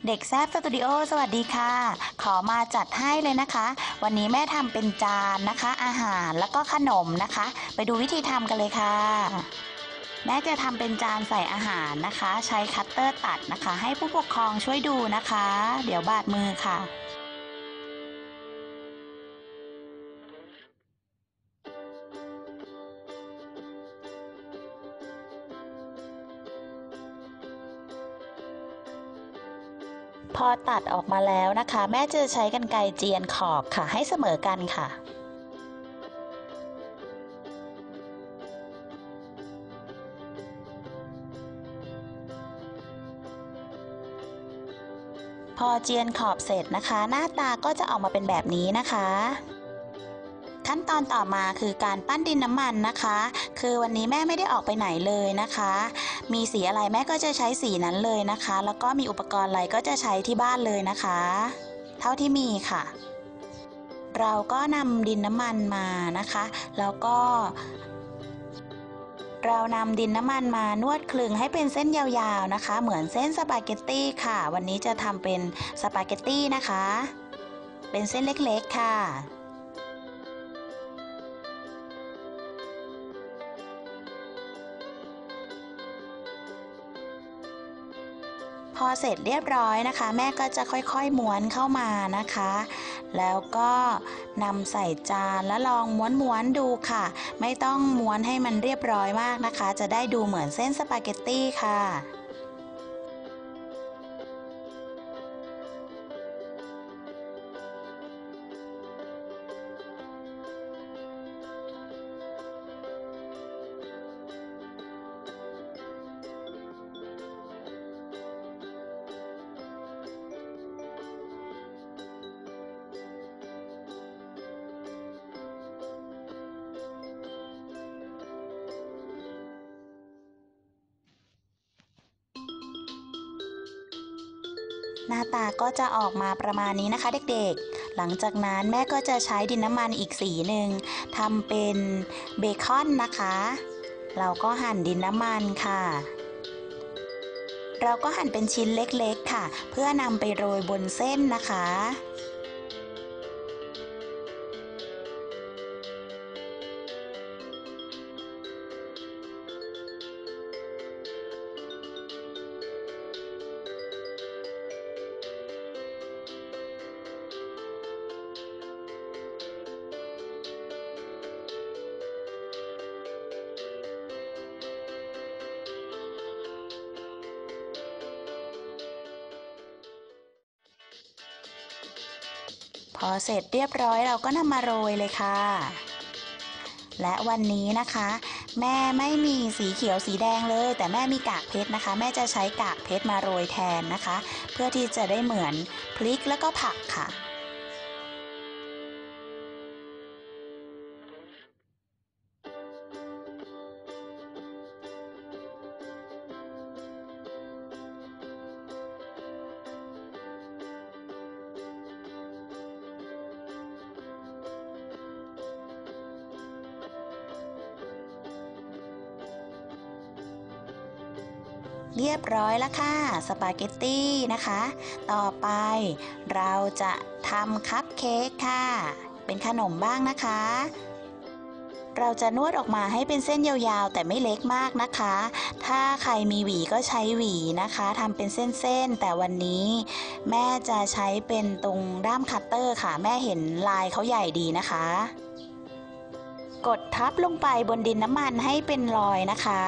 เด็กแซบสตูดิโอสวัสดีค่ะขอมาจัดให้เลยนะคะวันนี้แม่ทำเป็นจานนะคะอาหารแล้วก็ขนมนะคะไปดูวิธีทำกันเลยค่ะแม่จะทำเป็นจานใส่อาหารนะคะใช้คัตเตอร์ตัดนะคะให้ผู้ปกครองช่วยดูนะคะเดี๋ยวบาดมือค่ะพอตัดออกมาแล้วนะคะแม่จะใช้กรรไกรเจียนขอบค่ะให้เสมอกันค่ะพอเจียนขอบเสร็จนะคะหน้าตาก็จะออกมาเป็นแบบนี้นะคะขั้นตอนต่อมาคือการปั้นดินน้ำมันนะคะคือวันนี้แม่ไม่ได้ออกไปไหนเลยนะคะมีสีอะไรแม่ก็จะใช้สีนั้นเลยนะคะแล้วก็มีอุปกรณ์อะไรก็จะใช้ที่บ้านเลยนะคะเท่าที่มีค่ะเราก็นำดินน้ำมันมานะคะแล้วก็เรานำดินน้ำมันมานวดคลึงให้เป็นเส้นยาวๆนะคะเหมือนเส้นสปาเกตตี้ค่ะวันนี้จะทำเป็นสปาเกตตี้นะคะเป็นเส้นเล็กๆค่ะพอเสร็จเรียบร้อยนะคะแม่ก็จะค่อยๆม้วนเข้ามานะคะแล้วก็นำใส่จานแล้วลองม้วนๆดูค่ะไม่ต้องม้วนให้มันเรียบร้อยมากนะคะจะได้ดูเหมือนเส้นสปาเกตตี้ค่ะหน้าตาก็จะออกมาประมาณนี้นะคะเด็กๆหลังจากนั้นแม่ก็จะใช้ดินน้ำมันอีกสีหนึ่งทำเป็นเบคอนนะคะเราก็หั่นดินน้ำมันค่ะเราก็หั่นเป็นชิ้นเล็กๆค่ะเพื่อนำไปโรยบนเส้นนะคะพอเสร็จเรียบร้อยเราก็นำมาโรยเลยค่ะและวันนี้นะคะแม่ไม่มีสีเขียวสีแดงเลยแต่แม่มีกากเพชรนะคะแม่จะใช้กากเพชรมาโรยแทนนะคะเพื่อที่จะได้เหมือนพริกแล้วก็ผักค่ะเรียบร้อยแล้วค่ะสปาเกตตี้นะคะต่อไปเราจะทำคัพเค้กค่ะเป็นขนมบ้างนะคะเราจะนวดออกมาให้เป็นเส้นยาวๆแต่ไม่เล็กมากนะคะถ้าใครมีหวีก็ใช้หวีนะคะทำเป็นเส้นๆแต่วันนี้แม่จะใช้เป็นตรงด้ามคัตเตอร์ค่ะแม่เห็นลายเขาใหญ่ดีนะคะกดทับลงไปบนดินน้ำมันให้เป็นรอยนะคะ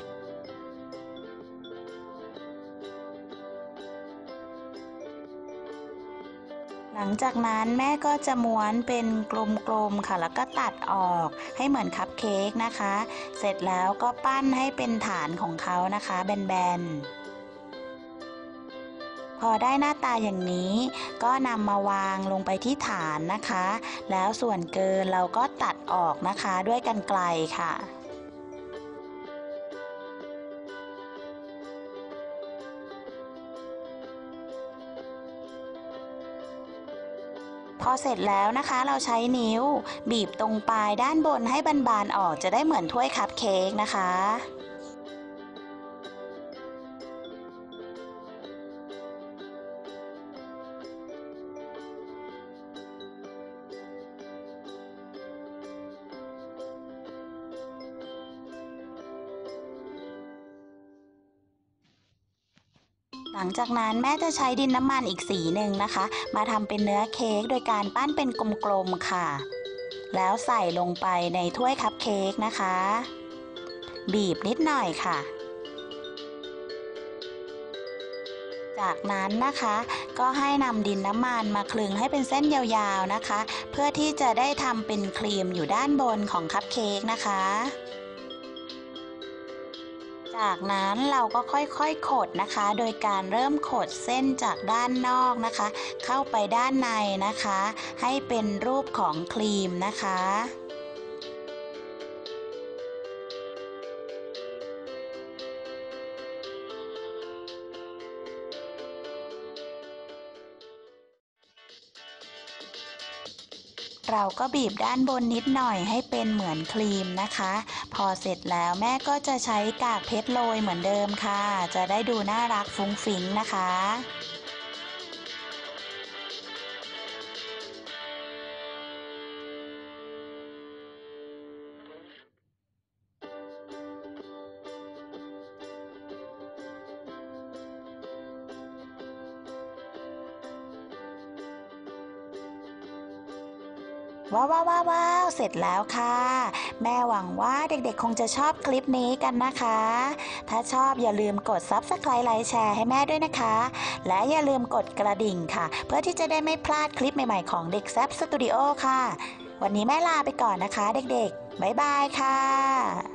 หลังจากนั้นแม่ก็จะม้วนเป็นกลมๆค่ะแล้วก็ตัดออกให้เหมือนคัพเค้กนะคะเสร็จแล้วก็ปั้นให้เป็นฐานของเขานะคะแบนๆพอได้หน้าตาอย่างนี้ก็นำมาวางลงไปที่ฐานนะคะแล้วส่วนเกินเราก็ตัดออกนะคะด้วยกรรไกรค่ะ พอเสร็จแล้วนะคะเราใช้นิ้วบีบตรงปลายด้านบนให้บานๆออกจะได้เหมือนถ้วยคัพเค้กนะคะหลังจากนั้นแม่จะใช้ดินน้ำมันอีกสีหนึ่งนะคะ มาทำเป็นเนื้อเค้กโดยการปั้นเป็นกลมๆค่ะ แล้วใส่ลงไปในถ้วยคัพเค้กนะคะ บีบนิดหน่อยค่ะ จากนั้นนะคะก็ให้นำดินน้ำมันมาคลึงให้เป็นเส้นยาวๆนะคะ เพื่อที่จะได้ทำเป็นครีมอยู่ด้านบนของคัพเค้กนะคะ จากนั้นเราก็ค่อยๆขดนะคะ โดยการเริ่มขดเส้นจากด้านนอกนะคะ เข้าไปด้านในนะคะ ให้เป็นรูปของครีมนะคะ เราก็บีบด้านบนนิดหน่อยให้เป็นเหมือนครีมนะคะ พอเสร็จแล้วแม่ก็จะใช้กากเพชรโรยเหมือนเดิมค่ะ จะได้ดูน่ารักฟุ้งฟิ้งนะคะ ว้าวว้าวว้าวว้าวเสร็จแล้วค่ะ แม่หวังว่าเด็กๆคงจะชอบคลิปนี้กันนะคะ ถ้าชอบอย่าลืมกด Subscribe ไลค์แชร์ให้แม่ด้วยนะคะ และอย่าลืมกดกระดิ่งค่ะ เพื่อที่จะได้ไม่พลาดคลิปใหม่ๆของเด็กแซบสตูดิโอค่ะ วันนี้แม่ลาไปก่อนนะคะเด็กๆบ๊ายบายค่ะ